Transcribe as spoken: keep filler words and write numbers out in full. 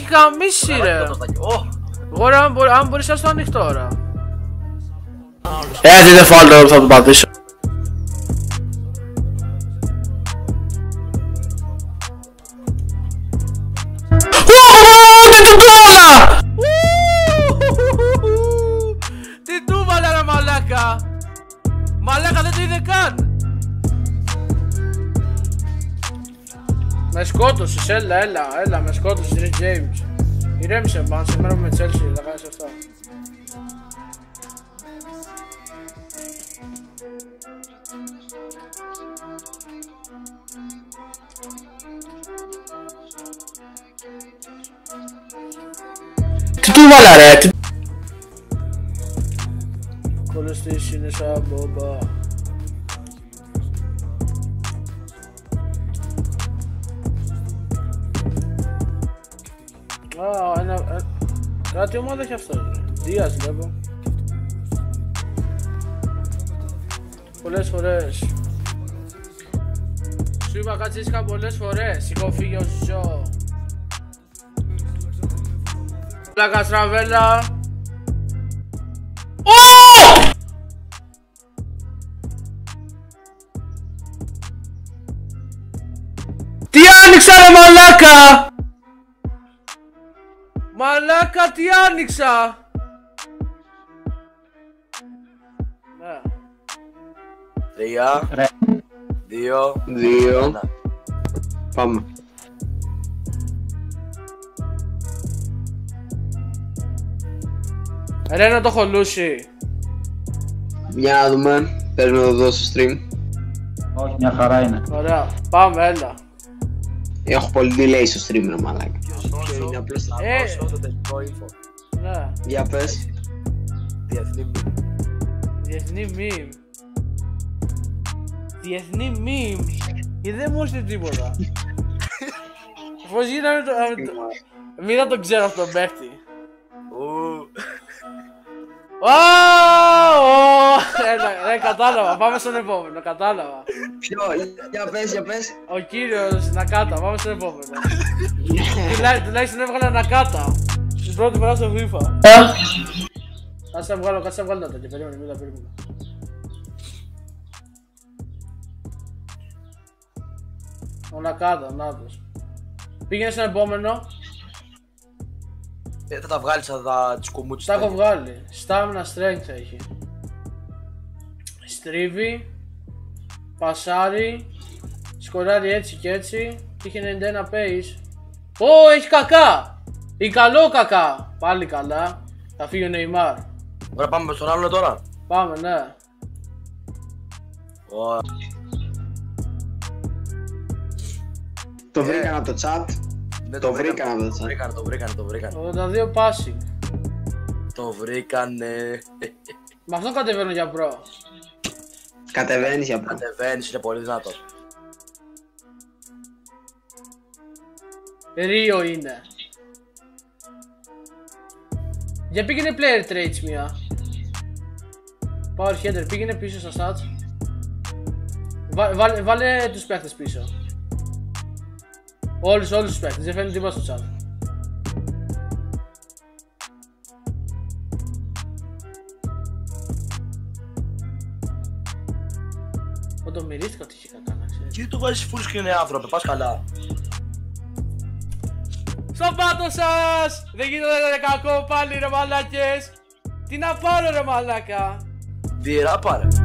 έχει καμίσει ρε. Εγώ ρε, αν μπορείς να στο ανοιχτό ρε. Ε, δεν φάω τώρα που θα το πατήσω. Τι του βάλε ρε μαλάκα. Μαλάκα δεν το είδε καν. Με σκότωσες, έλα, έλα, έλα, με σκότωσες ρε James. Ηρέμησε μπαν, σήμερα με Chelsea, θα κάνεις αυτά. Τι του βάλα ρε, τι... Κολοστής είναι σαν μπόμπα. Α, ένα... Κάτι ομάδα έχει αυτό. Δίας βλέπω. Πολλές φορές. Σου είπα κατσίσκα πολλές φορές. Έχω φύγει ως ζω. Πλάκα στραβέλα. Τι άνοιξα ρε μαλάκα! Μαλάκα τι άνοιξα! Ναι. Τρία, δύο, Δύο. Πάμε. Ρε να το έχω λούσει. Για να δούμε. Παίρνω να το δω στο stream. Όχι, μια χαρά είναι. Ωραία, πάμε, έλα. Έχω πολύ delay στο stream ρε μαλάκα. Ποιο είναι απλώς τα... Ε. δώσω το τελικό info. Ναι. Για πες. Διεθνή meme. Διεθνή meme. Διεθνή meme. Και δεν μου έρθει τίποτα. Πώς γίναμε το... Μην να τον ξέρω αυτόν τον παίχτη. Ρε κατάλαβα, πάμε στον επόμενο, κατάλαβα. Ποιο, για πες, για πες. Ο κύριος Νακάτα, πάμε στον επόμενο. Τουλάχιστον έβγαλα Νακάτα. Την πρώτη φορά στο FIFA. Κάτσε να βγάλω, κάτσε να βγάλω τα τέτοια, περίμενε, μην τα περίμενε. Ο Νακάτα, νάτος. Πήγαινε στον επόμενο. Ε, θα τα βγάλεις, θα τα τις κουμούτσες. Τα έχω βγάλει. Stamina strength έχει. Στρίβει. Πασάρει. Σκοράρει έτσι και έτσι. Είχε ενενήντα ένα pace. Ω, έχει κακά! Ή καλό κακά! Πάλι καλά. Θα φύγει ο Neymar. Ωραία, πάμε στον άλλο τώρα. Πάμε, ναι. Ωραία. Το βρήκαν από το chat. Ναι, Το βρήκαν από το Το chat. βρήκανε, το βρήκανε, το βρήκανε. ογδόντα δύο passing. Το βρήκανε. Με αυτό κατεβαίνω για προ. Κατεβαίνεις για πρώτα. Κατεβαίνεις, είναι πολύ δυνατός. Ρίο είναι. Για πήγαινε player traits μία. Power header, πήγαινε πίσω στα stats. Βά, βάλε, βάλε τους παίχτες πίσω. Όλους, όλους τους παίχτες, δεν φαίνεται τίποτα στο chat. Ω, το μυρίστηκα ότι είχε κακά, να ξέρεις. Τι του βάζεις full screen άνθρωπε, πας καλά. Στο πάτο σας! Δεν γίνεται ρε κακό πάλι ρε μαλάκες! Τι να πάρω ρε μαλάκα! Διερά πάρε.